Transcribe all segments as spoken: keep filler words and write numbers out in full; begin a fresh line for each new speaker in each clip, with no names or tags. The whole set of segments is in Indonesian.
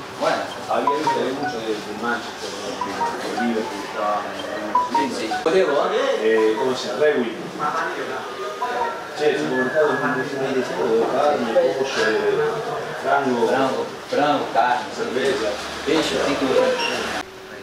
Bueno, había visto de mucho de, de Manchester, de Liverpool, estaba en el... Sí, sí. Eh, ¿Cómo se llama? Redwin. Che, se mercado de todo, carne, pollo, frango,
frango, frango, carne,
cerveza,
peixe, tem tudo.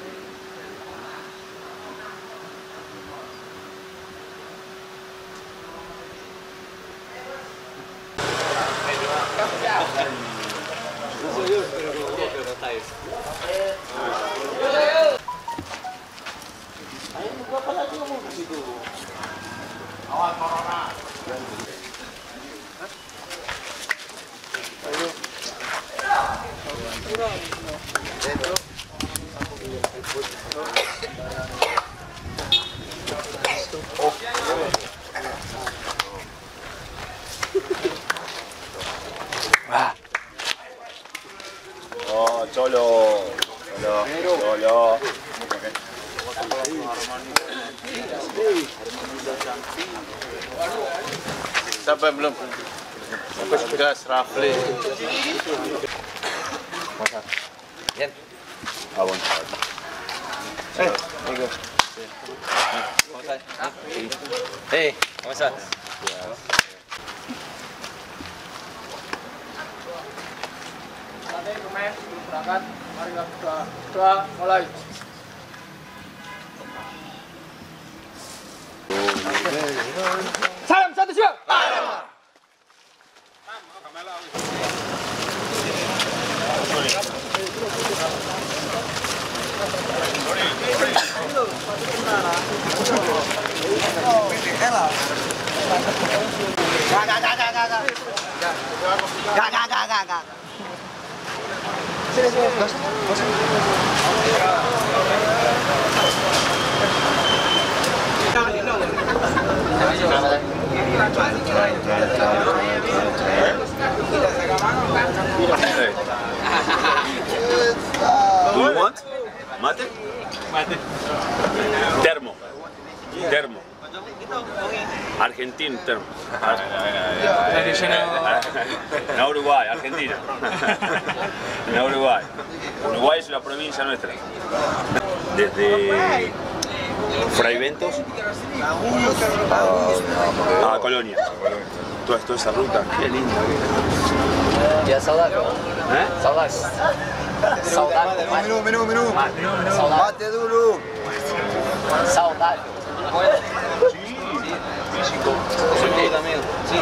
No soy yo, pero como vos que notáis.
Oh, cholo, cholo, cholo.
Sampai belum? Sampai gas rafle. Yan.
Ah, bueno.
Eh, amigo. ¿Cómo estás? Hey, ¿cómo estás?
Berangkat, mari kita doa mulai. Salam satu siap. Gak, gak, gak, gak, gak. Gak, gak, gak, gak, gak. Sini, sini, gak usah, gak usah.
Do you want? Mate? Mate. Termo. Termo. Argentino termo. No, Uruguay, Argentina. No, Uruguay. Uruguay es una provincia nuestra. Desde Fray Ventos a, a Colonia. Toda, toda esa ruta, qué linda.
Ya saudade.
¿Eh?
Saudade. Saudade.
Menu, menu, menu.
Saudade.
Mate dulu.
Saudade.
Físico.
Sí, también. Sí.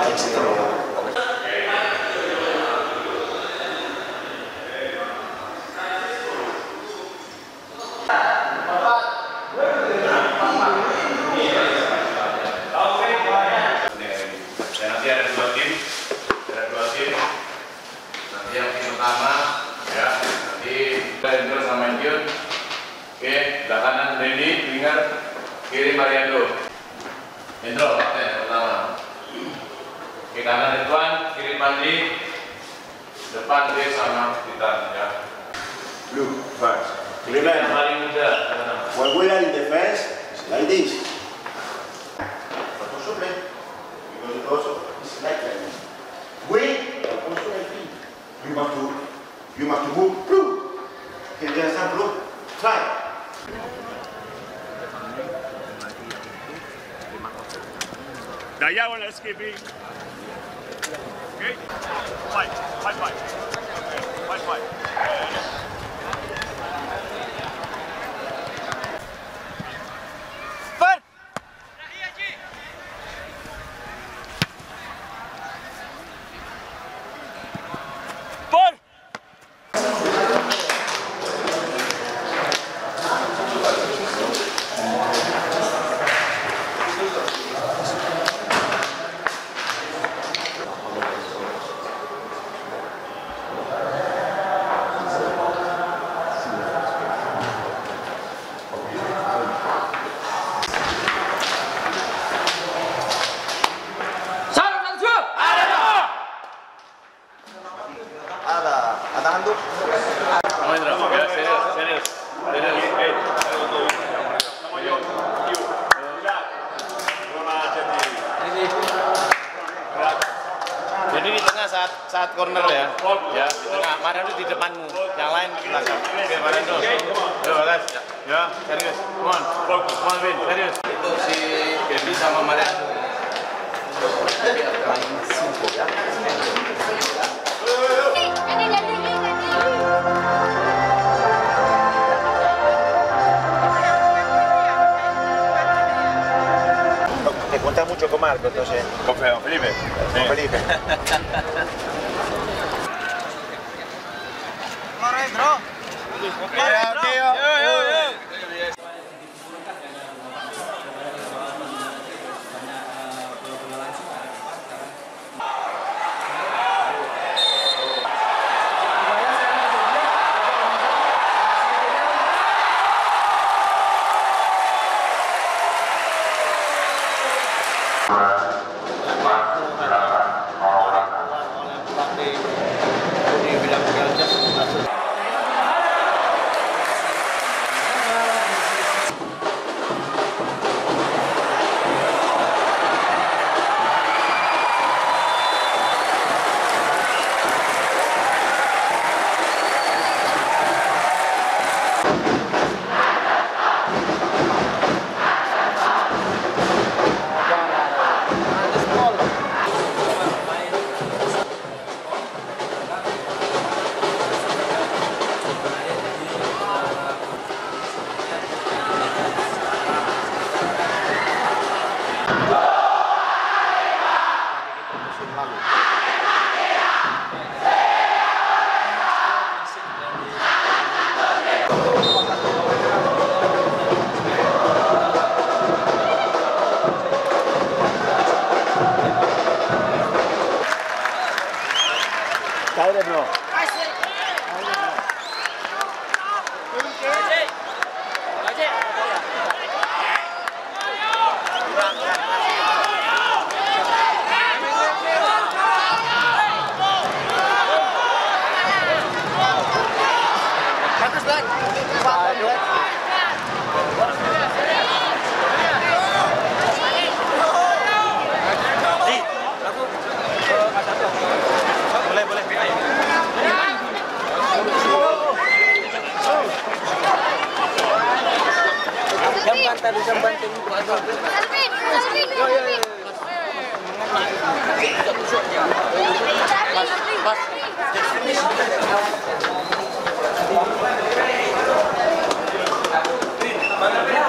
Nanti ada dua tim, ada dua tim. Nanti yang tim pertama, ya, nanti kita Indro sama Injun. Oke, belah kanan Randy, winger, kiri Mariando. Indro, kapten pertama. Oke, kanan Ridwan, kiri Pandi, depan D sama Titan, ya.
Blue, first.
Ini yang paling muda.
When we are in defense, it's like this. But also play. Because it also is like that. We are also like this. You must to, you must to move blue. Can you understand blue? Try.
Daya one escaping. Okay. Fight, fight, fight. Okay. Fight, fight.
Ada, ada handuk.
Oh, Indro, ya, serius, serius. Serius. Jadi di tengah saat saat corner ya, ya di tengah. Mariando di depanmu, yang lain di belakang. Oke, Mariando. Yo, guys, ya, serius. Come on, come on, Vin, serius. Itu si Gaby sama Mariando.
Te cuenta mucho con Marco, entonces.
Con Felipe.
Con Felipe. Caire no.
Boleh, boleh.
Jamban tadi jamban tunggu ada.
Alvin, Alvin, Alvin.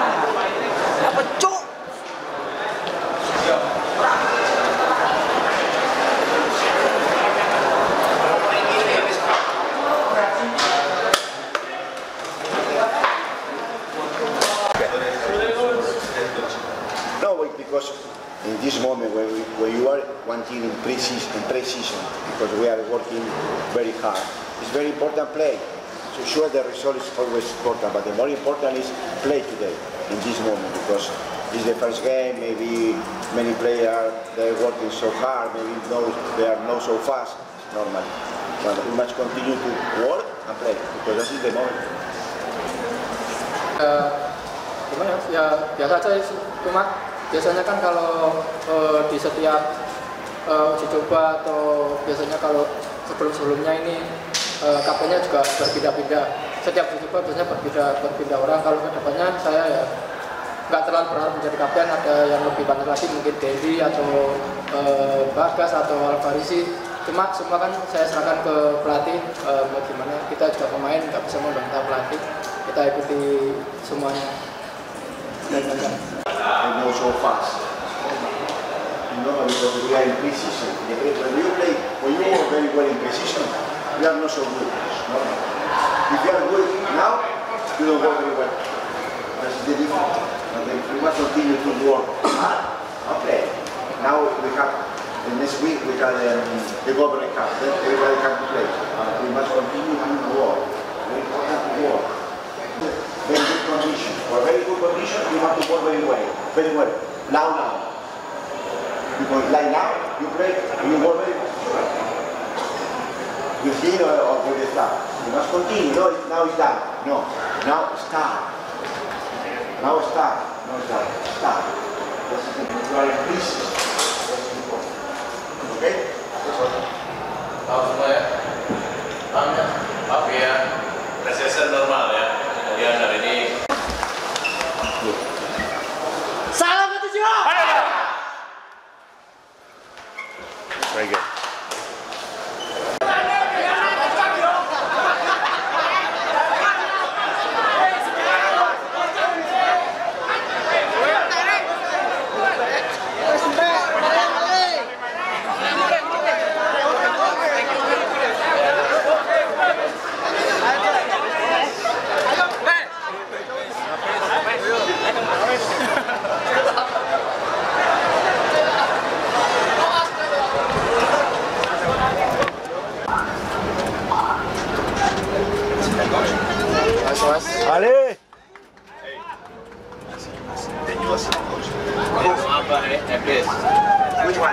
Apa cuk?
in this moment when, we, when you are one team in pre-season, in pre-season, because we are working very hard, it's very important play. So sure the result is always important, but the more important is play today, in this moment, because it's the first game, maybe many players, they're working so hard, maybe no, they are not so fast, normally. But we must continue to work and play, because this is the moment.
Uh, gimana ya, biasa aja sih, cuma biasanya kan kalau uh, di setiap uh, uji coba atau biasanya kalau sebelum-sebelumnya ini uh, kaptennya juga berpindah-pindah. Setiap uji coba biasanya berpindah berpindah orang. Kalau kedepannya saya ya nggak terlalu berharap menjadi kapten, ada yang lebih banyak lagi mungkin Dedi atau uh, Bagas atau Alvarisi. Cuma semua kan saya serahkan ke pelatih, uh, bagaimana kita juga pemain nggak bisa membantah pelatih, kita ikuti semuanya.
And go so fast. You know, because we are in precision. When you play, when you are very well in precision, we are not so good. No? If you are good now, you don't go very well. That's the difference. And then we must continue to work hard. Okay. Now we have, the next week we have um, the Government Cup. Then everybody come to play. Uh, we must continue to work. Very important to work. Very good condition. For very good condition, you have to work very well. Very well. Now, now. Because like now, you play, you work very well. You see or, or with the start. You must continue. No, now it's done. No. Now start. Now start. No start. Start. This is the increase. Okay?
Tahu semua ya? Paham ya? Maaf ya. Resesi normal ya. Kemudian hari ini.
Salam satu jiwa.
Very good.
Ale!
Apa nih? Ebis.
Which one?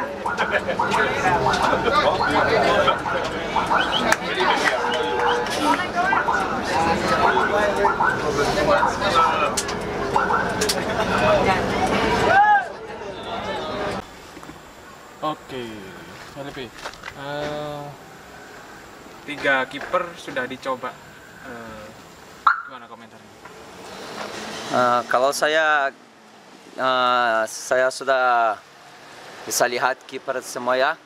Oke, Felipe. Uh, tiga kiper sudah dicoba. Uh, gimana komentarnya?
Uh, kalau saya uh, saya sudah bisa lihat kiper semua ya.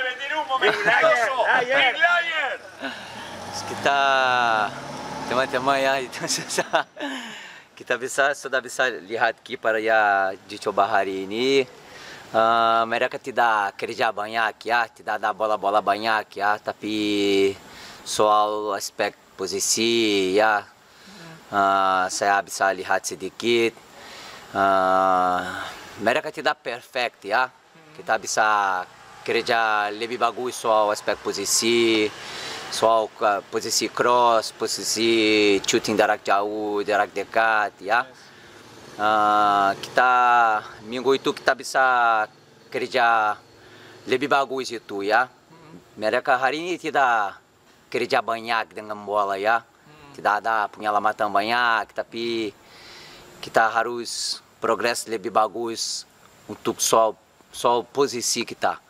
Kita teman-teman ya itu susah. Kita bisa sudah bisa lihat kiper ya dicoba hari ini. Uh, mereka tidak kerja banyak ya, tidak ada bola-bola banyak ya, tapi soal aspek posisi ya uh, saya bisa lihat sedikit. Uh, mereka tidak perfect ya, kita bisa kerja lebih bagus soal aspek posisi, soal uh, posisi cross, posisi shooting jarak jauh, jarak dekat ya. Uh, kita minggu itu kita bisa kerja lebih bagus itu ya. Mereka hari ini tidak kerja banyak dengan bola ya, tidak ada penyelamatan banyak, tapi kita harus progres lebih bagus untuk soal soal posisi kita.